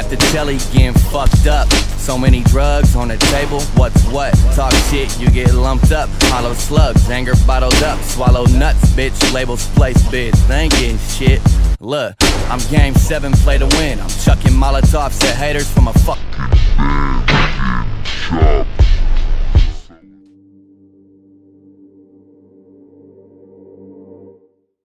the telly getting fucked up. So many drugs on the table, what's what? Talk shit, you get lumped up. Hollow slugs, anger bottled up. Swallow nuts, bitch, labels place bids. They ain't getting shit. Look, I'm game 7, play to win. I'm chucking Molotovs at haters from a fuck.